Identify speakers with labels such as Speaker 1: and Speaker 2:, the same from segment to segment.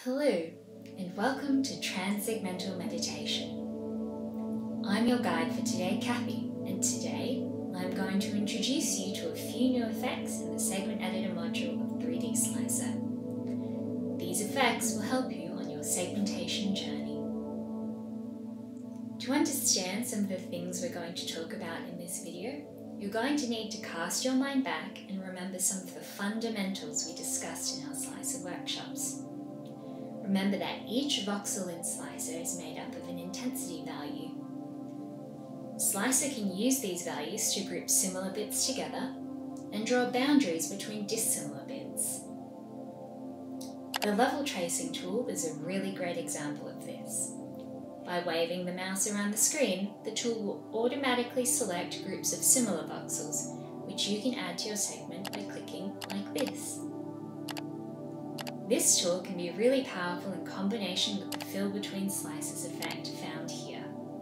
Speaker 1: Hello, and welcome to Transsegmental Meditation. I'm your guide for today, Kathy, and today I'm going to introduce you to a few new effects in the Segment Editor module of 3D Slicer. These effects will help you on your segmentation journey. To understand some of the things we're going to talk about in this video, you're going to need to cast your mind back and remember some of the fundamentals we discussed in our Slicer workshops. Remember that each voxel in Slicer is made up of an intensity value. Slicer can use these values to group similar bits together and draw boundaries between dissimilar bits. The level tracing tool is a really great example of this. By waving the mouse around the screen, the tool will automatically select groups of similar voxels, which you can add to your segment by clicking like this. This tool can be really powerful in combination with the fill between slices effect found here.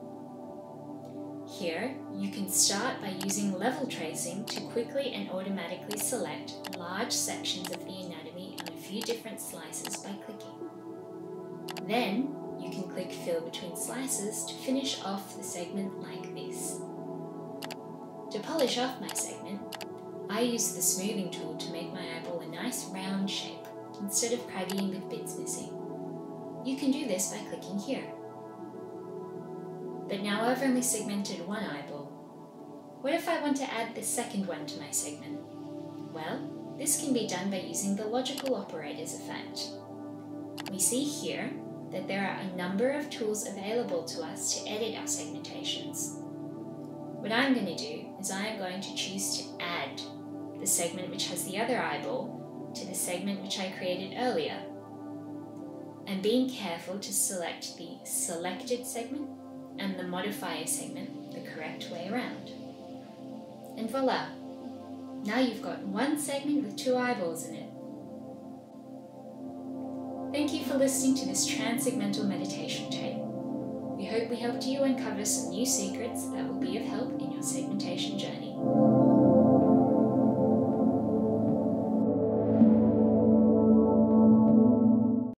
Speaker 1: Here, you can start by using level tracing to quickly and automatically select large sections of the anatomy on a few different slices by clicking. Then, you can click fill between slices to finish off the segment like this. To polish off my segment, I use the smoothing tool to make my eyeball a nice round shape, instead of craggy with bits missing. You can do this by clicking here. But now I've only segmented one eyeball. What if I want to add the second one to my segment? Well, this can be done by using the logical operators effect. We see here that there are a number of tools available to us to edit our segmentations. What I'm going to do is I am going to choose to add the segment which has the other eyeball to the segment which I created earlier. I'm being careful to select the selected segment and the modifier segment the correct way around. And voila! Now you've got one segment with two eyeballs in it. Thank you for listening to this transsegmental meditation tape. We hope we helped you uncover some new secrets that will be of help in your segment